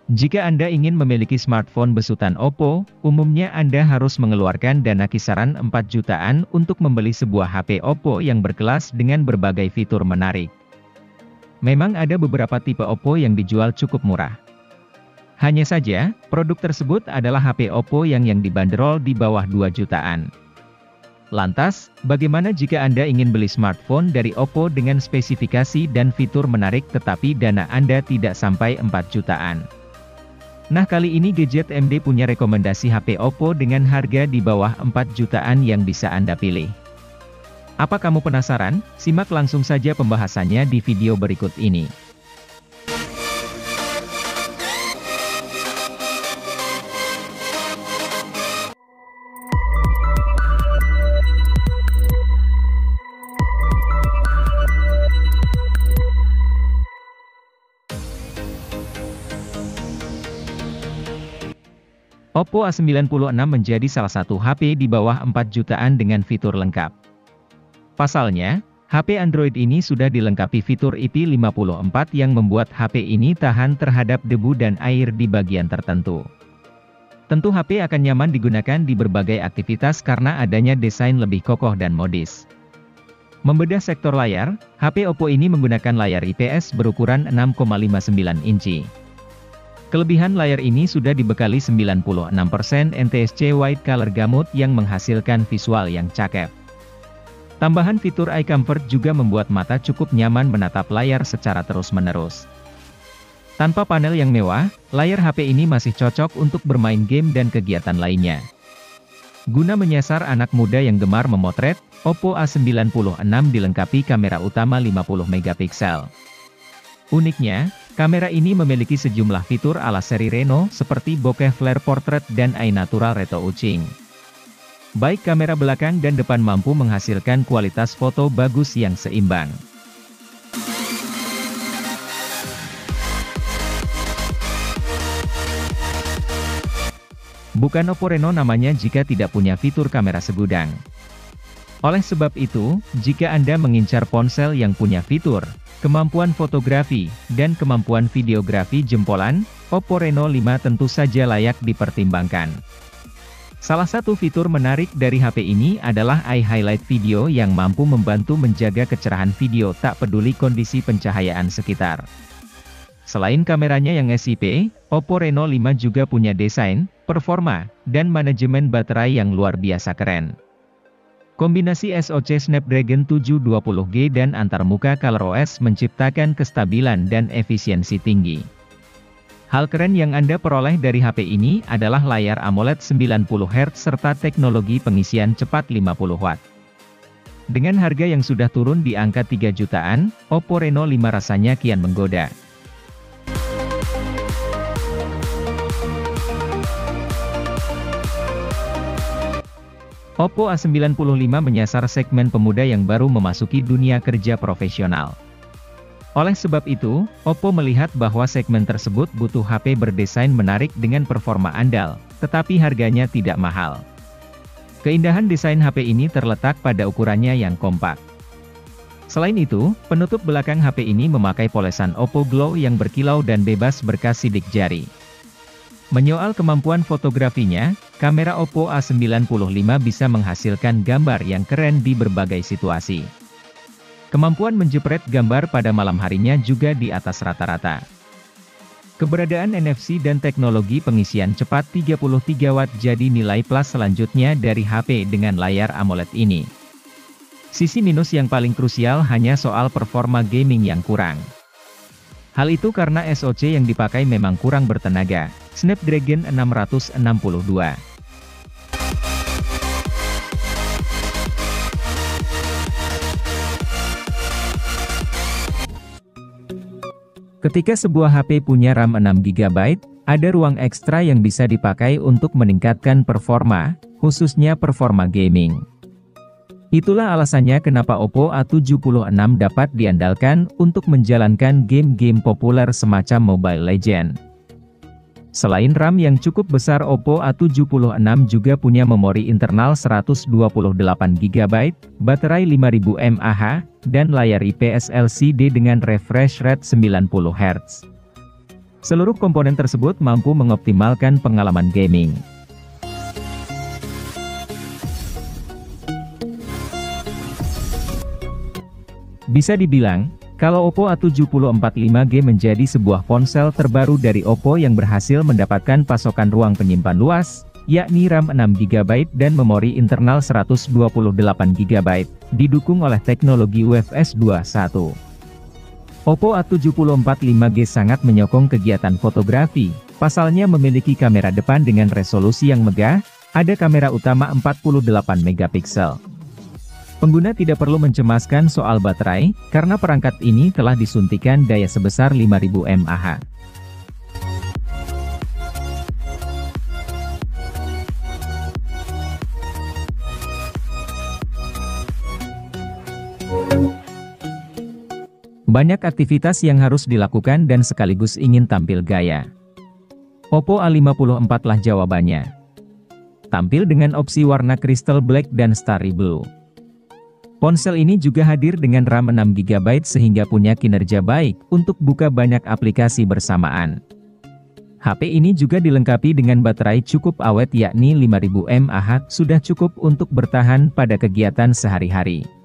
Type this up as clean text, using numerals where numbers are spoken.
Jika Anda ingin memiliki smartphone besutan Oppo, umumnya Anda harus mengeluarkan dana kisaran 4 jutaan untuk membeli sebuah HP Oppo yang berkelas dengan berbagai fitur menarik. Memang ada beberapa tipe Oppo yang dijual cukup murah. Hanya saja, produk tersebut adalah HP Oppo yang dibanderol di bawah 2 jutaan. Lantas, bagaimana jika Anda ingin beli smartphone dari Oppo dengan spesifikasi dan fitur menarik tetapi dana Anda tidak sampai 4 jutaan? Nah, kali ini Gadget MD punya rekomendasi HP Oppo dengan harga di bawah 4 jutaan yang bisa Anda pilih. Apa kamu penasaran? Simak langsung saja pembahasannya di video berikut ini. Oppo A96 menjadi salah satu HP di bawah 4 jutaan dengan fitur lengkap. Pasalnya, HP Android ini sudah dilengkapi fitur IP54 yang membuat HP ini tahan terhadap debu dan air di bagian tertentu. Tentu HP akan nyaman digunakan di berbagai aktivitas karena adanya desain lebih kokoh dan modis. Membedah sektor layar, HP Oppo ini menggunakan layar IPS berukuran 6,59 inci. Kelebihan layar ini sudah dibekali 96% NTSC White Color Gamut yang menghasilkan visual yang cakep. Tambahan fitur Eye Comfort juga membuat mata cukup nyaman menatap layar secara terus-menerus. Tanpa panel yang mewah, layar HP ini masih cocok untuk bermain game dan kegiatan lainnya. Guna menyasar anak muda yang gemar memotret, Oppo A96 dilengkapi kamera utama 50 megapiksel. Uniknya, kamera ini memiliki sejumlah fitur ala seri Reno seperti bokeh flare portrait dan eye natural retouching. Baik kamera belakang dan depan mampu menghasilkan kualitas foto bagus yang seimbang. Bukan Oppo Reno namanya jika tidak punya fitur kamera segudang. Oleh sebab itu, jika Anda mengincar ponsel yang punya fitur kemampuan fotografi, dan kemampuan videografi jempolan, Oppo Reno 5 tentu saja layak dipertimbangkan. Salah satu fitur menarik dari HP ini adalah Eye Highlight Video yang mampu membantu menjaga kecerahan video tak peduli kondisi pencahayaan sekitar. Selain kameranya yang SIP, Oppo Reno 5 juga punya desain, performa, dan manajemen baterai yang luar biasa keren. Kombinasi SoC Snapdragon 720G dan antarmuka ColorOS menciptakan kestabilan dan efisiensi tinggi. Hal keren yang Anda peroleh dari HP ini adalah layar AMOLED 90Hz serta teknologi pengisian cepat 50 Watt. Dengan harga yang sudah turun di angka 3 jutaan, Oppo Reno 5 rasanya kian menggoda. Oppo A95 menyasar segmen pemuda yang baru memasuki dunia kerja profesional. Oleh sebab itu, Oppo melihat bahwa segmen tersebut butuh HP berdesain menarik dengan performa andal, tetapi harganya tidak mahal. Keindahan desain HP ini terletak pada ukurannya yang kompak. Selain itu, penutup belakang HP ini memakai polesan Oppo Glow yang berkilau dan bebas bekas sidik jari. Menyoal kemampuan fotografinya, kamera Oppo A95 bisa menghasilkan gambar yang keren di berbagai situasi. Kemampuan menjepret gambar pada malam harinya juga di atas rata-rata. Keberadaan NFC dan teknologi pengisian cepat 33 Watt jadi nilai plus selanjutnya dari HP dengan layar AMOLED ini. Sisi minus yang paling krusial hanya soal performa gaming yang kurang. Hal itu karena SoC yang dipakai memang kurang bertenaga, Snapdragon 662. Ketika sebuah HP punya RAM 6GB, ada ruang ekstra yang bisa dipakai untuk meningkatkan performa, khususnya performa gaming. Itulah alasannya kenapa Oppo A76 dapat diandalkan untuk menjalankan game-game populer semacam Mobile Legends. Selain RAM yang cukup besar, Oppo A76 juga punya memori internal 128GB, baterai 5000 mAh, dan layar IPS LCD dengan refresh rate 90 Hz. Seluruh komponen tersebut mampu mengoptimalkan pengalaman gaming. Bisa dibilang, kalau Oppo A7045 G menjadi sebuah ponsel terbaru dari Oppo yang berhasil mendapatkan pasokan ruang penyimpan luas, yakni RAM 6GB dan memori internal 128GB, didukung oleh teknologi UFS 2.1. Oppo A7045 G sangat menyokong kegiatan fotografi, pasalnya memiliki kamera depan dengan resolusi yang megah, ada kamera utama 48MP. Pengguna tidak perlu mencemaskan soal baterai, karena perangkat ini telah disuntikan daya sebesar 5000 mAh. Banyak aktivitas yang harus dilakukan dan sekaligus ingin tampil gaya. Oppo A54 lah jawabannya. Tampil dengan opsi warna crystal black dan starry blue. Ponsel ini juga hadir dengan RAM 6GB sehingga punya kinerja baik untuk buka banyak aplikasi bersamaan. HP ini juga dilengkapi dengan baterai cukup awet yakni 5000 mAh, sudah cukup untuk bertahan pada kegiatan sehari-hari.